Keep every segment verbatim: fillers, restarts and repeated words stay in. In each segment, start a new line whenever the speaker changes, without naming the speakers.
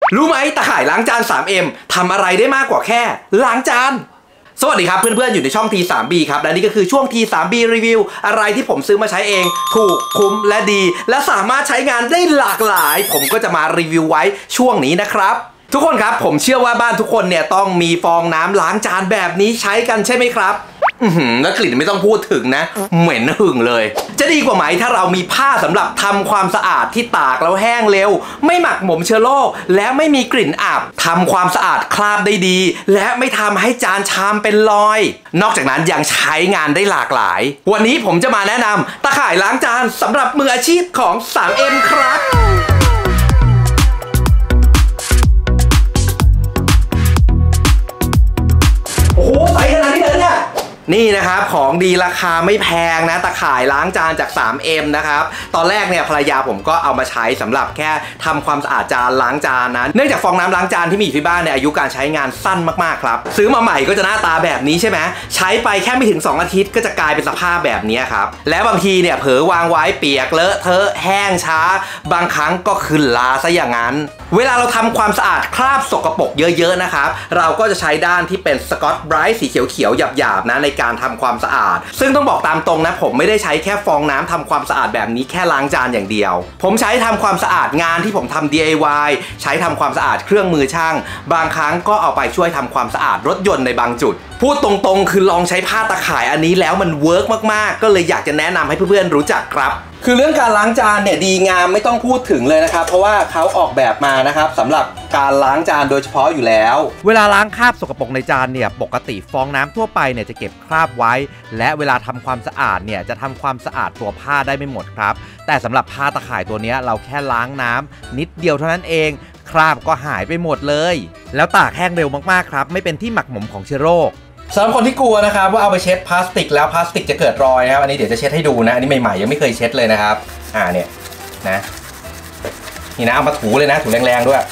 รู้ไหมตะข่ายล้างจาน ทรี เอ็ม ทำอะไรได้มากกว่าแค่ล้างจานสวัสดีครับเพื่อนๆอยู่ในช่อง ที ทรี บี ครับและนี่ก็คือช่วง ที ทรี บี รีวิวอะไรที่ผมซื้อมาใช้เองถูกคุ้มและดีและสามารถใช้งานได้หลากหลายผมก็จะมารีวิวไว้ช่วงนี้นะครับทุกคนครับผมเชื่อว่าบ้านทุกคนเนี่ยต้องมีฟองน้ำล้างจานแบบนี้ใช้กันใช่ไหมครับอือหือแล้วกลิ่นไม่ต้องพูดถึงนะเหม็นหึ่งเลยจะดีกว่าไหมถ้าเรามีผ้าสำหรับทำความสะอาดที่ตากแล้วแห้งเร็วไม่หมักหมมเชื้อโรคและไม่มีกลิ่นอับทำความสะอาดคราบได้ดีและไม่ทำให้จานชามเป็นรอยนอกจากนั้นยังใช้งานได้หลากหลายวันนี้ผมจะมาแนะนำตะข่ายล้างจานสำหรับมืออาชีพของ ทรี เอ็ม ครับโอ้โหใส่ขนาดนี้เลยเนี่ยนี่นะครับของดีราคาไม่แพงนะตะข่ายล้างจานจาก ทรี เอ็ม นะครับตอนแรกเนี่ยภรรยาผมก็เอามาใช้สำหรับแค่ทำความสะอาดจานล้างจานนะเนื่องจากฟองน้ำล้างจานที่มีอยู่ที่บ้านเนี่ยอายุการใช้งานสั้นมากๆครับซื้อมาใหม่ก็จะหน้าตาแบบนี้ใช่ไหมใช้ไปแค่ไม่ถึงสองอาทิตย์ก็จะกลายเป็นสภาพแบบนี้ครับและบางทีเนี่ยเผลอวางไว้เปียกเลอะเทอะแห้งช้าบางครั้งก็ขึ้นลาซะอย่างนั้นเวลาเราทำความสะอาดคราบสกปรกเยอะๆนะครับเราก็จะใช้ด้านที่เป็นสกอตไบรท์สีเขียวๆหยาบๆนะในการทำความสะอาดซึ่งต้องบอกตามตรงนะผมไม่ได้ใช้แค่ฟองน้ำทำความสะอาดแบบนี้แค่ล้างจานอย่างเดียวผมใช้ทำความสะอาดงานที่ผมทำ ดี ไอ วาย ใช้ทำความสะอาดเครื่องมือช่างบางครั้งก็เอาไปช่วยทำความสะอาดรถยนต์ในบางจุดพูดตรงๆคือลองใช้ผ้าตะข่ายอันนี้แล้วมันเวิร์กมากๆก็เลยอยากจะแนะนำให้เพื่อนๆรู้จักครับคือเรื่องการล้างจานเนี่ยดีงามไม่ต้องพูดถึงเลยนะครับเพราะว่าเขาออกแบบมานะครับสำหรับการล้างจานโดยเฉพาะอยู่แล้วเวลาล้างคราบสกปรกในจานเนี่ยปกติฟองน้ำทั่วไปเนี่ยจะเก็บคราบไว้และเวลาทำความสะอาดเนี่ยจะทำความสะอาดตัวผ้าได้ไม่หมดครับแต่สำหรับผ้าตะข่ายตัวนี้เราแค่ล้างน้ำนิดเดียวเท่านั้นเองคราบก็หายไปหมดเลยแล้วตากแห้งเร็วมากๆครับไม่เป็นที่หมักหมมของเชื้อโรคสำหรับคนที่กลัวนะครับว่าเอาไปเช็ดพลาสติกแล้วพลาสติกจะเกิดรอยนะครับอันนี้เดี๋ยวจะเช็ดให้ดูนะอันนี้ใหม่ๆยังไม่เคยเช็ดเลยนะครับอ่าเนี่ยนะนี่นะเอามาถูเลยนะถูแรงๆด้วย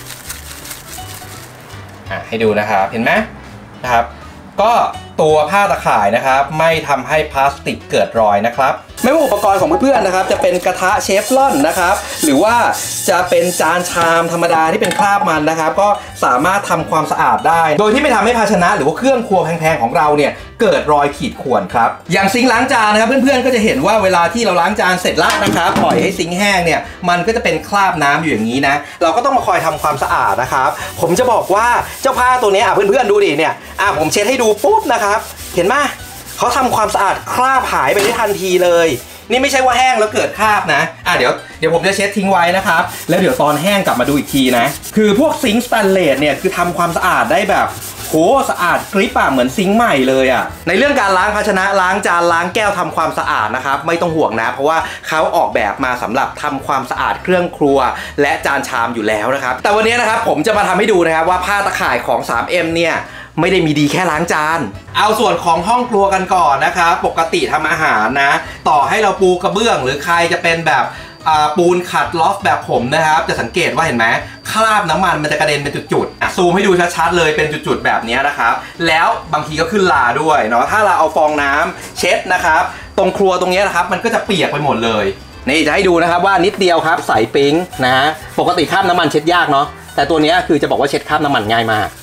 อ่าให้ดูนะครับเห็นไหมนะครับก็ตัวผ้าตะข่ายนะครับไม่ทำให้พลาสติกเกิดรอยนะครับไม่ว่าอุปกรณ์ของเพื่อนๆนะครับจะเป็นกระทะเชฟรอนนะครับหรือว่าจะเป็นจานชามธรรมดาที่เป็นคราบมันนะครับก็สามารถทำความสะอาดได้โดยที่ไม่ทำให้ภาชนะหรือว่าเครื่องครัวแพงๆของเราเนี่ยเกิดรอยขีดข่วนครับอย่างซิงค์ล้างจานนะครับเพื่อนๆก็จะเห็นว่าเวลาที่เราล้างจานเสร็จแล้วนะครับปล่อยให้ซิงค์แห้งเนี่ยมันก็จะเป็นคราบน้ำอยู่อย่างนี้นะเราก็ต้องมาคอยทำความสะอาดนะครับผมจะบอกว่าเจ้าผ้าตัวนี้อ่ะเพื่อนๆดูดิเนี่ยอ่ะผมเช็ดให้ดูปุ๊บนะครับเห็นไหมเขาทำความสะอาดคราบหายไปได้ทันทีเลยนี่ไม่ใช่ว่าแห้งแล้วเกิดคราบนะอ่ะเดี๋ยวเดี๋ยวผมจะเช็ดทิ้งไว้นะครับแล้วเดี๋ยวตอนแห้งกลับมาดูอีกทีนะคือพวกซิงค์สแตนเลสเนี่ยคือทำความสะอาดได้แบบโหสะอาดกริบอ่ะเหมือนซิงค์ใหม่เลยอ่ะในเรื่องการล้างภาชนะล้างจานล้างแก้วทำความสะอาดนะครับไม่ต้องห่วงนะเพราะว่าเขาออกแบบมาสำหรับทำความสะอาดเครื่องครัวและจานชามอยู่แล้วนะครับแต่วันนี้นะครับผมจะมาทำให้ดูนะครับว่าผ้าตะข่ายของ ทรี เอ็ม เนี่ยไม่ได้มีดีแค่ล้างจานเอาส่วนของห้องครัวกันก่อนนะครับปกติทำอาหารนะต่อให้เราปูกระเบื้องหรือใครจะเป็นแบบปูนขัดลอฟแบบผมนะครับจะสังเกตว่าเห็นไหมคราบน้ำมันมันจะกระเด็นเป็นจุดๆซูมให้ดูชัดๆเลยเป็นจุดๆแบบนี้นะครับแล้วบางทีก็ขึ้นลาด้วยเนาะถ้าเราเอาฟองน้ำเช็ดนะครับตรงครัวตรงนี้นะครับมันก็จะเปียกไปหมดเลยนี่จะให้ดูนะครับว่านิดเดียวครับใสปิ๊งนะฮะปกติคราบน้ำมันเช็ดยากเนาะแต่ตัวนี้คือจะบอกว่าเช็ดคราบน้ำมันง่ายมาก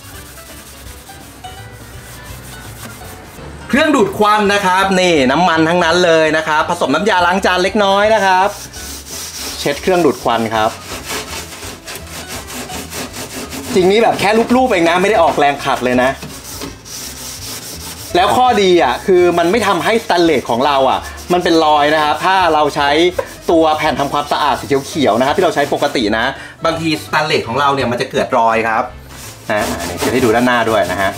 เครื่องดูดควันนะครับนี่น้ำมันทั้งนั้นเลยนะครับผสมน้ำยาล้างจานเล็กน้อยนะครับเช็ดเครื่องดูดควันครับจริงนี่แบบแค่รูปๆเองนะไม่ได้ออกแรงขัดเลยนะแล้วข้อดีอ่ะคือมันไม่ทำให้สแตนเลสของเราอ่ะมันเป็นรอยนะครับถ้าเราใช้ตัวแผ่นทำความสะอาดสีเขียวๆนะครับที่เราใช้ปกตินะบางทีสแตนเลสของเราเนี่ยมันจะเกิดรอยครับนะนี่จะให้ดูด้านหน้าด้วยนะฮะ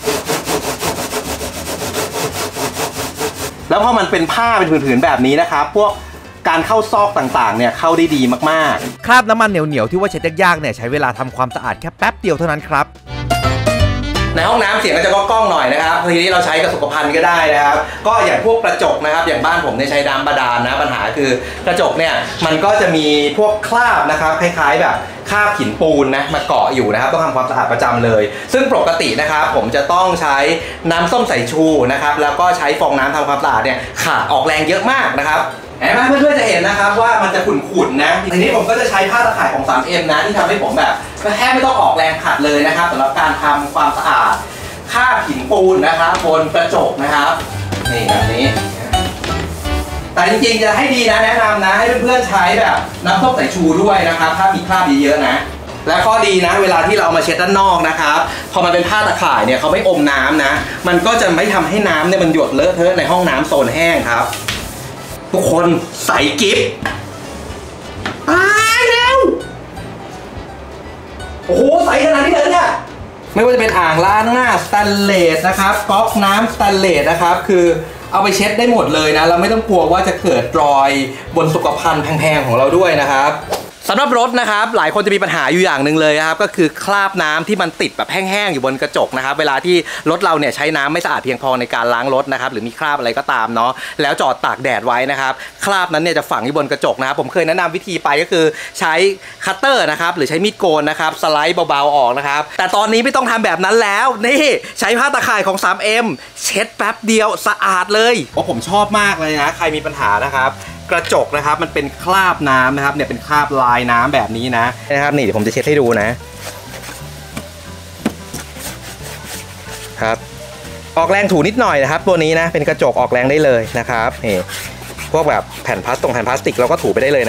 แล้วพอมันเป็นผ้าเป็นผืนๆแบบนี้นะครับพวกการเข้าซอกต่างๆเนี่ยเข้าได้ดีมากๆคราบน้ำมันเหนียวๆที่ว่าเช็ดยากๆเนี่ยใช้เวลาทำความสะอาดแค่แป๊บเดียวเท่านั้นครับในห้องน้ำเสียงก็จะก้องๆหน่อยนะครับทีนี้เราใช้กับสุขภัณฑ์ก็ได้นะครับก็อย่างพวกกระจกนะครับอย่างบ้านผมเนี่ยใช้น้ำบาดาลนะปัญหาคือกระจกเนี่ยมันก็จะมีพวกคราบนะครับคล้ายๆแบบคราบหินปูนนะมาเกาะอยู่นะครับต้องทำความสะอาดประจำเลยซึ่งปกตินะครับผมจะต้องใช้น้ำส้มสายชูนะครับแล้วก็ใช้ฟองน้ำทำความสะอาดเนี่ยขาดออกแรงเยอะมากนะครับเห็นไหมเพื่อนๆจะเห็นนะครับว่ามันจะขุ่นๆนะทีนี้ผมก็จะใช้ผ้าตะข่ายของ ทรี เอ็ม นะที่ทำให้ผมแบบแทบไม่ต้องออกแรงขัดเลยนะครับสำหรับการทำความสะอาดคราบหินปูนนะครับบนกระจกนะครับนี่แบบนี้แต่จริงๆจะให้ดีนะแนะนำนะให้เพื่อนๆใช้แบบน้ำส้มสายชูด้วยนะครับถ้ามีคราบเยอะๆนะและข้อดีนะเวลาที่เราเอามาเช็ดด้านนอกนะครับพอมันเป็นผ้าตะข่ายเนี่ยเขาไม่อมน้ำนะมันก็จะไม่ทำให้น้ำเนี่ยมันหยดเลอะเทอะในห้องน้ำโซนแห้งครับทุกคนใส่กิ๊บตายแล้วโอ้โหใส่ขนาดนี้เลยเนี่ยไม่ว่าจะเป็นอ่างล้างหน้าสแตนเลสนะครับก๊อกน้ำสแตนเลสนะครับคือเอาไปเช็ดได้หมดเลยนะเราไม่ต้องกลัวว่าจะเกิดรอยบนสุขภัณฑ์แพงๆของเราด้วยนะครับสำหรับรถนะครับหลายคนจะมีปัญหาอยู่อย่างหนึ่งเลยครับก็คือคราบน้ำที่มันติดแบบแห้งๆอยู่บนกระจกนะครับเวลาที่รถเราเนี่ยใช้น้ำไม่สะอาดเพียงพอในการล้างรถนะครับหรือมีคราบอะไรก็ตามเนาะแล้วจอดตากแดดไว้นะครับคราบนั้นเนี่ยจะฝังอยู่บนกระจกนะครับผมเคยแนะนำวิธีไปก็คือใช้คัตเตอร์นะครับหรือใช้มีดโกนนะครับสไลด์เบาๆออกนะครับแต่ตอนนี้ไม่ต้องทำแบบนั้นแล้วนี่ใช้ผ้าตะข่ายของ ทรี เอ็ม เช็ดแป๊บเดียวสะอาดเลยโอ้ผมชอบมากเลยนะใครมีปัญหานะครับกระจกนะครับมันเป็นคราบน้ำนะครับเนี่ยเป็นคราบลายน้ำแบบนี้นะนะครับนี่เดี๋ยวผมจะเช็ดให้ดูนะครับออกแรงถูนิดหน่อยนะครับตัวนี้นะเป็นกระจกออกแรงได้เลยนะครับนี่พวกแบบแผ่นพลาสติกแผ่นพลาสติกเราก็ถูไปได้เลย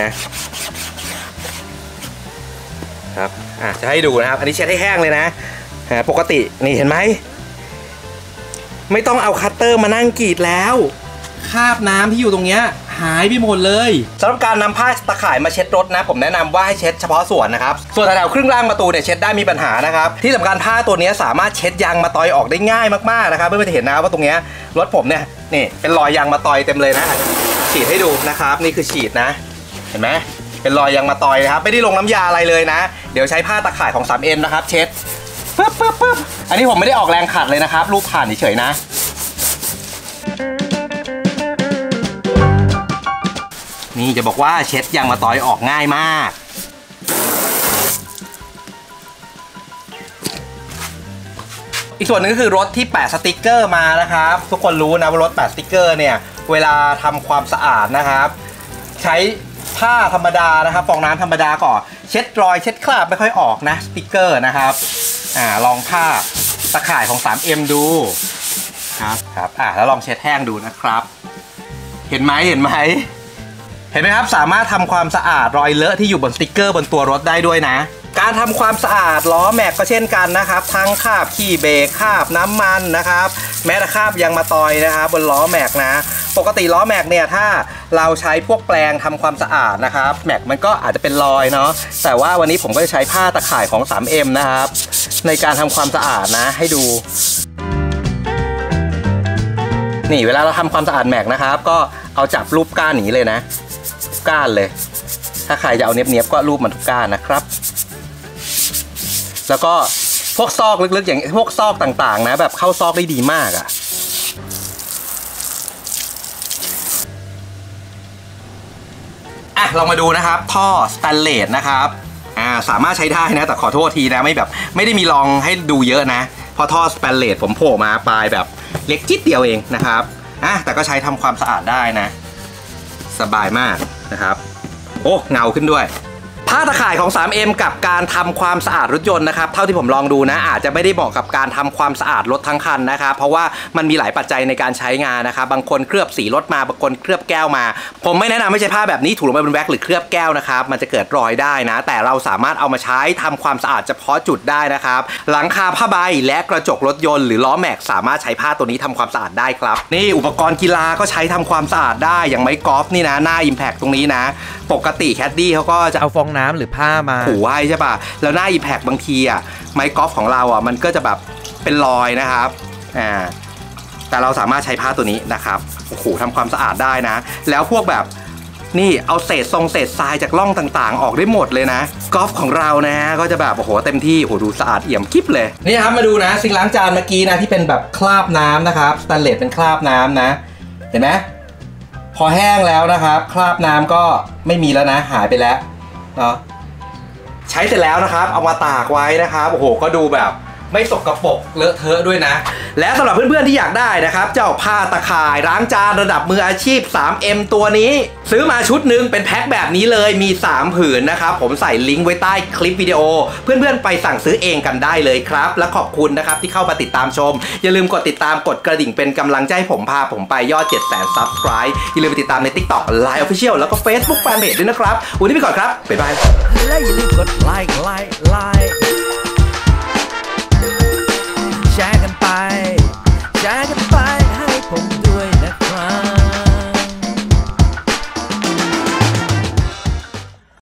นะครับอ่ะจะให้ดูนะครับอันนี้เช็ดให้แห้งเลยนะปกตินี่เห็นไหมไม่ต้องเอาคัตเตอร์มานั่งกรีดแล้วคราบน้ำที่อยู่ตรงเนี้ยหายไปหมดเลยสำหรับการนำผ้าตะข่ายมาเช็ดรถนะผมแนะนำว่าให้เช็ดเฉพาะส่วนนะครับส่วนแถวครึ่งล่างประตูเนี่ยเช็ดได้มีปัญหานะครับที่สำคัญผ้าตัวนี้สามารถเช็ดยางมะตอยออกได้ง่ายมากๆนะครับเพื่อนๆจะเห็นนะว่าตรงเนี้ยรถผมเนี่ยนี่เป็นรอยยางมะตอยเต็มเลยนะฉีดให้ดูนะครับนี่คือฉีดนะเห็นไหมเป็นรอยยางมะตอยนะครับไม่ได้ลงน้ำยาอะไรเลยนะเดี๋ยวใช้ผ้าตะข่ายของ ทรี เอ็ม นะครับเช็ดปึ๊บปึ๊บปึ๊บอันนี้ผมไม่ได้ออกแรงขัดเลยนะครับรูปผ่านเฉยๆนะนี่จะบอกว่าเช็ดยางมะตอยออกง่ายมากอีกส่วนนึงก็คือรถที่แปะสติกเกอร์มานะครับทุกคนรู้นะว่ารถแปะสติกเกอร์เนี่ยเวลาทำความสะอาดนะครับใช้ผ้าธรรมดานะครับฟองน้ำธรรมดาก่อนเช็ดรอยเช็ดคราบไม่ค่อยออกนะสติกเกอร์นะครับอ่าลองผ้าตะข่ายของ ทรี เอ็ม ดูครับครับอ่าแล้วลองเช็ดแห้งดูนะครับเห็นไหมเห็นไหมเห็นไหมครับสามารถทำความสะอาดรอยเลอะที่อยู่บนสติกเกอร์บนตัวรถได้ด้วยนะการทำความสะอาดล้อแม็กก็เช่นกันนะครับทั้งคราบขี้เบรกคราบน้ำมันนะครับแม้แต่คราบยางมะตอยนะครับบนล้อแม็กนะปกติล้อแม็กเนี่ยถ้าเราใช้พวกแปรงทำความสะอาดนะครับแม็กมันก็อาจจะเป็นรอยเนาะแต่ว่าวันนี้ผมก็จะใช้ผ้าตะข่ายของ ทรี เอ็ม นะครับในการทำความสะอาดนะให้ดูนี่เวลาเราทำความสะอาดแม็กนะครับก็เอาจับรูปก้านอย่างนี้เลยนะก้านเลยถ้าใครจะเอาเนียบๆก็รูปมันทุกก้านนะครับแล้วก็พวกซอกลึกๆอย่างพวกซอกต่างๆนะแบบเข้าซอกได้ดีมากอ่ะอ่ะลองมาดูนะครับท่อสแตนเลสนะครับอ่าสามารถใช้ได้นะแต่ขอโทษทีนะไม่แบบไม่ได้มีลองให้ดูเยอะนะเพราะท่อสแตนเลสผมโผล่มาปลายแบบเล็กจิ๊ดเดียวเองนะครับอ่ะแต่ก็ใช้ทำความสะอาดได้นะสบายมากนะครับโอ้เงาขึ้นด้วยผ้าตะข่ายของ ทรี เอ็ม กับการทำความสะอาดรถยนต์นะครับเท่าที่ผมลองดูนะอาจจะไม่ได้เหมาะกับการทำความสะอาดรถทั้งคันนะครับเพราะว่ามันมีหลายปัจจัยในการใช้งานนะครับบางคนเคลือบสีรถมาบางคนเคลือบแก้วมาผมไม่แนะนำให้ใช้ผ้าแบบนี้ถูลงไปบนแว็กหรือเคลือบแก้วนะครับมันจะเกิดรอยได้นะแต่เราสามารถเอามาใช้ทำความสะอาดเฉพาะจุดได้นะครับหลังคาผ้าใบและกระจกรถยนต์หรือล้อแม็กสามารถใช้ผ้าตัวนี้ทำความสะอาดได้ครับนี่อุปกรณ์กีฬาก็ใช้ทำความสะอาดได้อย่างไม้กอล์ฟนี่นะหน้า Impact ตรงนี้นะปกติแคดดี้เขาก็จะเอาฟองน้ำหรือผ้ามาถูไว้ใช่ป่ะแล้วหน้า Impact บางทีอ่ะไม้กอล์ฟของเราอ่ะมันก็จะแบบเป็นรอยนะครับอ่าแต่เราสามารถใช้ผ้าตัวนี้นะครับโอ้โหทำความสะอาดได้นะแล้วพวกแบบนี่เอาเศษทรงเศษทรายจากร่องต่างๆออกได้หมดเลยนะกอล์ฟของเรานะก็จะแบบโอ้โหเต็มที่โอ้โหดูสะอาดเอี่ยมกิ๊บเลยนี่ครับมาดูนะซิงค์ล้างจานเมื่อกี้นะที่เป็นแบบคราบน้ำนะครับสแตนเลสเป็นคราบน้ำนะเห็นไหมพอแห้งแล้วนะครับคราบน้ำก็ไม่มีแล้วนะหายไปแล้วเนาะใช้เสร็จแล้วนะครับเอามาตากไว้นะครับโอ้โหก็ดูแบบไม่สกปรกเลอะเทอะด้วยนะและสำหรับเพื่อนๆที่อยากได้นะครับเจ้าผ้าตะข่ายล้างจานระดับมืออาชีพ ทรี เอ็ม ตัวนี้ซื้อมาชุดหนึ่งเป็นแพ็คแบบนี้เลยมีสามผืนนะครับผมใส่ลิงก์ไว้ใต้คลิปวิดีโอเพื่อนๆไปสั่งซื้อเองกันได้เลยครับและขอบคุณนะครับที่เข้ามาติดตามชมอย่าลืมกดติดตามกดกระดิ่งเป็นกำลังใจให้ผมพาผมไปยอด เจ็ดแสน ซับสไครบ์ อย่าลืมไปติดตามใน ติ๊กต็อก ไลน์ Official แล้วก็ Facebook Fanpage ด้วยนะครับวันนี้ไปก่อนครับบ๊ายบาย
และอย่าลืมกดไลค์ไลค์ไลค์แชร์กันไปแชร์กันไปให้ผม